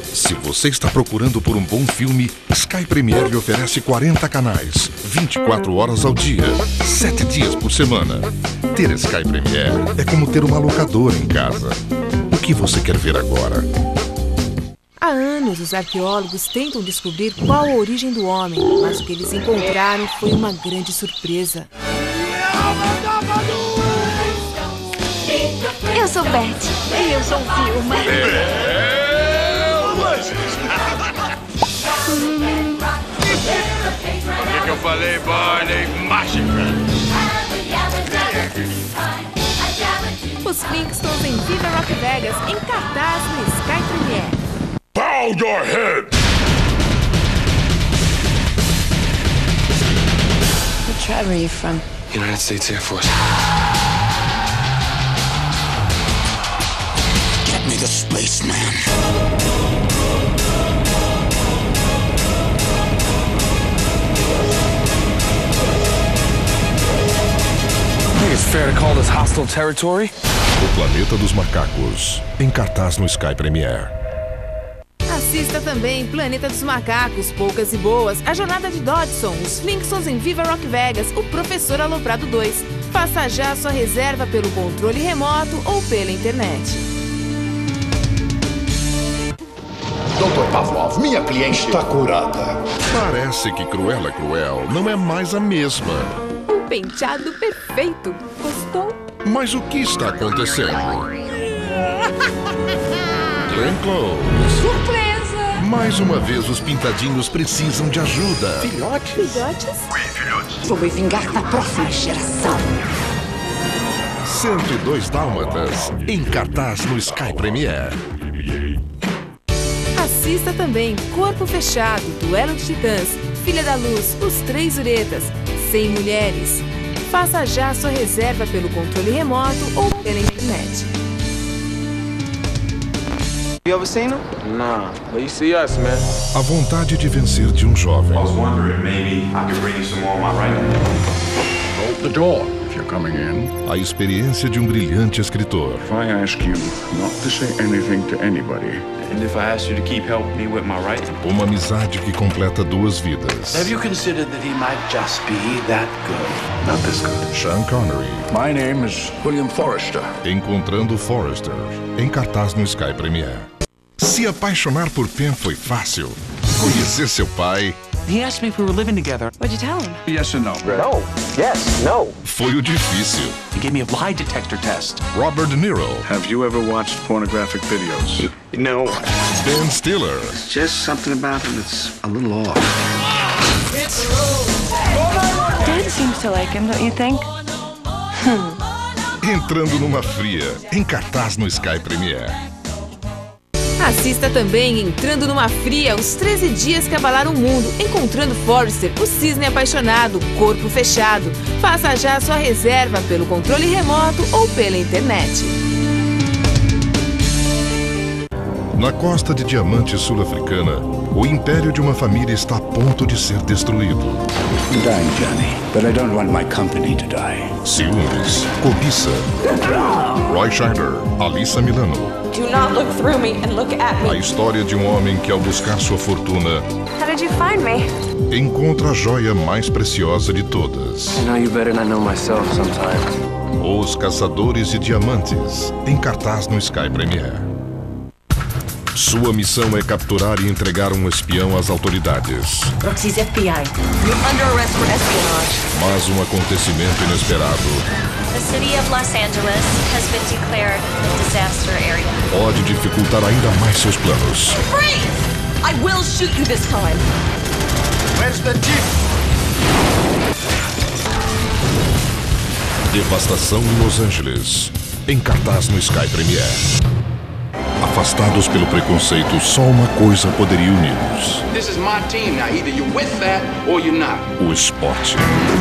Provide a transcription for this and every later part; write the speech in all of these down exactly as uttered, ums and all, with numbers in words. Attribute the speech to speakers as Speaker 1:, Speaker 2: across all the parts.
Speaker 1: Se você está procurando por um bom filme, Sky Premiere lhe oferece quarenta canais, vinte e quatro horas ao dia, sete dias por semana. Ter Sky Premiere é como ter uma locadora em casa. O que você quer ver agora?
Speaker 2: Há anos, os arqueólogos tentam descobrir qual a origem do homem, mas o que eles encontraram foi uma grande surpresa.
Speaker 3: Eu sou Beth. E eu sou Vilma.
Speaker 4: O que, que eu falei, Barney? Mágica!
Speaker 2: Os Flintstones em Viva Rock Vegas, em cartaz no Sky Premiere.
Speaker 4: Bow your head!
Speaker 3: What tribe are you from?
Speaker 5: United States Air Force.
Speaker 6: Get me the spaceman.
Speaker 5: I think it's fair to call this hostile territory.
Speaker 1: O Planeta dos Macacos, em cartaz no Sky Premiere.
Speaker 2: Assista também Planeta dos Macacos, Poucas e Boas, A Jornada de Dodson, Os Flintstones em Viva Rock Vegas, O Professor Aloprado dois. Faça já sua reserva pelo controle remoto ou pela internet.
Speaker 7: doutor Pavlov, minha cliente está curada.
Speaker 1: Parece que Cruella é Cruel não é mais a mesma.
Speaker 2: Um penteado perfeito. Gostou?
Speaker 1: Mas o que está acontecendo? Glenn Close.
Speaker 3: Surpresa!
Speaker 1: Mais uma vez os pintadinhos precisam de ajuda.
Speaker 7: Filhote?
Speaker 2: Filhotes?
Speaker 4: Oi, filhotes.
Speaker 3: Vou me vingar da próxima geração.
Speaker 1: cento e dois Dálmatas, em cartaz no Sky Premiere.
Speaker 2: Assista também Corpo Fechado, Duelo de Titãs, Filha da Luz, Os Três Uretas, cem Mulheres. Faça já sua reserva pelo controle remoto ou pela internet.
Speaker 5: You ever seen him? Nah, but you see us, man.
Speaker 1: A vontade de vencer de um jovem.
Speaker 4: I was wondering, maybe I could bring you some more of my writing.
Speaker 7: Hold the door if you're coming in.
Speaker 1: A experiência de um brilhante escritor.
Speaker 7: If I ask you not to say anything to anybody.
Speaker 4: And if I asked you to keep helping me with my writing?
Speaker 1: Uma amizade que completa duas vidas.
Speaker 8: Have you considered that he might just be that good?
Speaker 7: Not this good.
Speaker 1: Sean Connery.
Speaker 7: My name is William Forrester.
Speaker 1: Encontrando Forrester, em cartaz no Sky Premiere. Se apaixonar por Pen foi fácil. Conhecer seu pai...
Speaker 8: He asked me if we were living together.
Speaker 3: What'd you tell him?
Speaker 7: Yes or no?
Speaker 5: No. Yes. No.
Speaker 1: foi o difícil.
Speaker 8: He gave me a lie detector test.
Speaker 1: Robert De Niro.
Speaker 7: Have you ever watched pornographic videos?
Speaker 8: No.
Speaker 1: Ben Stiller.
Speaker 9: Just something about him that's a little off.
Speaker 3: Dad seems to like him, don't you think? Hmm.
Speaker 1: Entrando numa fria, em cartaz no Sky Premiere.
Speaker 2: Assista também Entrando numa Fria, os treze dias que abalaram o mundo, encontrando Forrester, o cisne apaixonado, corpo fechado. Faça já sua reserva pelo controle remoto ou pela internet.
Speaker 1: Na costa de Diamante sul-africana, o império de uma família está a ponto de ser destruído.
Speaker 6: I'm dying, Johnny, but I don't want my company to die.
Speaker 1: Ciúmes, cobiça. Roy Scheider, Alyssa Milano.
Speaker 3: Do not look through me and look at
Speaker 1: A
Speaker 3: me.
Speaker 1: história de um homem que, ao buscar sua fortuna,
Speaker 3: How did you find me?
Speaker 1: encontra a joia mais preciosa de todas.
Speaker 5: I know you better than I know myself sometimes.
Speaker 1: Os Caçadores de Diamantes, em cartaz no Sky Premiere. Sua missão é capturar e entregar um espião às autoridades.
Speaker 3: Roxy's F B I. You're under arrest for espionage.
Speaker 1: Mas um acontecimento inesperado
Speaker 10: The city of Los Angeles has been declared a disaster area.
Speaker 1: pode dificultar ainda mais seus planos.
Speaker 3: Freeze! I will shoot you this time.
Speaker 9: Where's the jeep?
Speaker 1: Devastação em Los Angeles, em cartaz no Sky Premiere. Afastados pelo preconceito, só uma coisa poderia uni-los:
Speaker 9: This is my team now. Either you're with that or you're not.
Speaker 1: o esporte.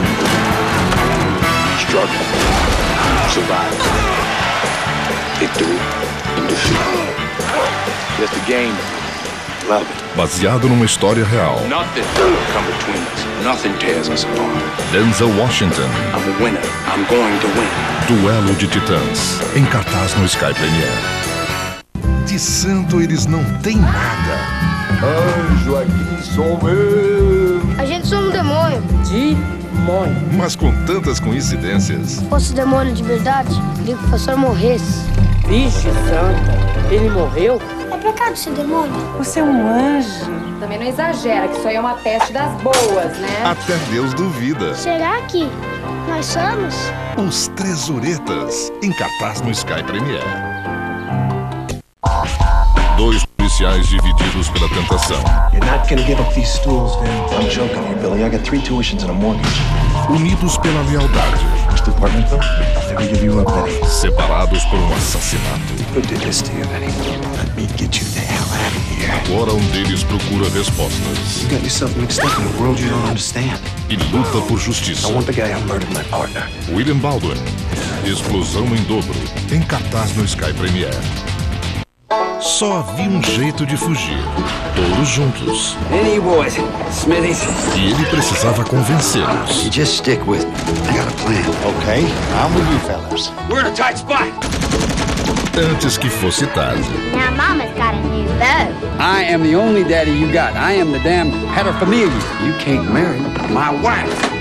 Speaker 7: Struggle. Survive. Victory and defeat. That's the game. Love it.
Speaker 1: Baseado numa história real.
Speaker 9: Nothing will come between us. Nothing tears us apart.
Speaker 1: Denzel Washington,
Speaker 9: I'm a winner. I'm going to win.
Speaker 1: Duelo de Titãs, em cartaz no Sky Premiere. De santo eles não têm nada.
Speaker 7: Anjo aqui sou eu.
Speaker 11: A gente somos um demônio.
Speaker 12: Demônio.
Speaker 1: Mas com tantas coincidências.
Speaker 11: Se fosse demônio de verdade, queria que o professor morresse.
Speaker 12: Vixe santa, ele morreu?
Speaker 11: É pecado ser demônio.
Speaker 12: Você é um anjo.
Speaker 13: Também não exagera, que isso aí é uma peste das boas, né?
Speaker 1: Até Deus duvida.
Speaker 11: Será que nós somos?
Speaker 1: Os Trezuretas, em cartaz no Sky Premiere. Dois policiais divididos pela tentação.
Speaker 14: You're not gonna give up these stools, man. I'm joking here, Billy. I got three tuitions and a mortgage.
Speaker 1: Unidos pela lealdade.
Speaker 14: Which department, though? I'll never give you up, Benny.
Speaker 1: Separados por um assassinato.
Speaker 14: Who did this to you, Benny? Let me get you the hell out of here.
Speaker 1: Agora um deles procura respostas.
Speaker 14: You got yourself mixed up in a world you don't understand.
Speaker 1: E luta por justiça.
Speaker 14: I want the guy who murdered my partner.
Speaker 1: William Baldwin. Explosão em dobro. Em cartaz no Sky Premiere. Só havia um jeito de fugir. Todos juntos.
Speaker 15: Any boys, Smithies.
Speaker 1: E ele precisava convencê-los.
Speaker 15: You just stick with me. I got a plan.
Speaker 7: Okay, I'm with you fellas.
Speaker 15: We're in a tight spot.
Speaker 1: Antes que fosse tarde.
Speaker 11: Now mama's got a new love.
Speaker 15: I am the only daddy you got. I am the damn paterfamilias. You can't marry my wife.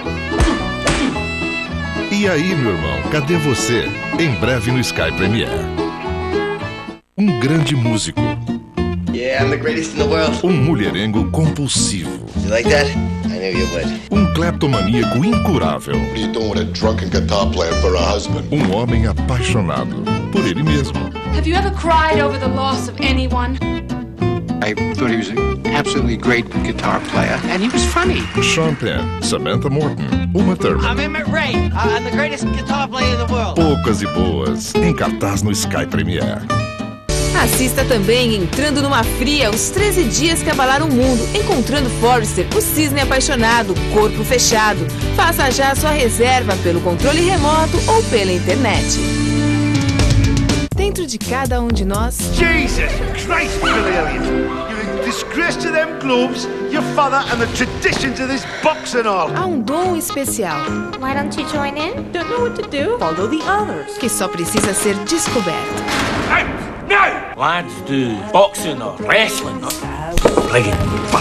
Speaker 1: E aí, meu irmão, cadê você? Em breve no Sky Premiere. Um grande músico.
Speaker 16: Yeah, I'm the greatest in the world.
Speaker 1: Um mulherengo compulsivo.
Speaker 16: You like that? I knew you would.
Speaker 1: Um cleptomaníaco incurável.
Speaker 7: What are you doing with a drunken guitar player for a husband?
Speaker 1: Um homem apaixonado por ele mesmo.
Speaker 17: Have you ever cried over the loss of anyone?
Speaker 14: I thought he was an absolutely great guitar player, and he was funny.
Speaker 1: Sean Penn, Samantha Morton, Uma Thurman.
Speaker 18: I'm Emmett Ray. I'm the greatest guitar player in the world.
Speaker 1: Poucas e boas, em cartaz no Sky Premiere.
Speaker 2: Assista também Entrando numa Fria, os treze dias que abalaram o mundo, encontrando Forrester, o cisne apaixonado, corpo fechado. Faça já a sua reserva pelo controle remoto ou pela internet. Dentro de cada um de nós...
Speaker 19: Jesus Christ, Brilliant! You're a disgrace to them globes, your father and the traditions of this box and all.
Speaker 2: Há um dom especial.
Speaker 11: Why don't you join in?
Speaker 12: Don't know what to do? Follow the others.
Speaker 2: Que só precisa ser descoberto.
Speaker 18: Hey, no! Let's do boxing or wrestling. Play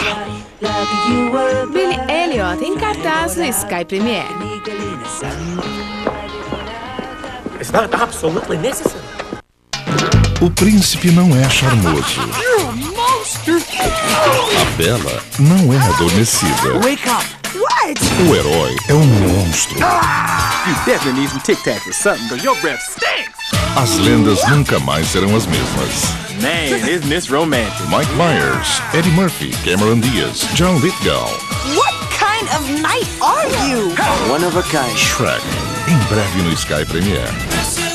Speaker 2: Billy Elliot em cartaz no Sky Premiere.
Speaker 18: It's not absolutely necessary.
Speaker 1: O príncipe não é charmoso. A bela não é adormecida.
Speaker 18: Wake up!
Speaker 12: What?
Speaker 1: O herói é um monstro.
Speaker 5: You definitely need some Tic Tacs or something, because your breath stinks.
Speaker 1: As lendas nunca mais serão as mesmas.
Speaker 5: Man, isn't this romantic?
Speaker 1: Mike Myers, Eddie Murphy, Cameron Diaz, John Lithgow.
Speaker 12: What kind of knight are you?
Speaker 15: One of a kind.
Speaker 1: Shrek, em breve no Sky Premiere.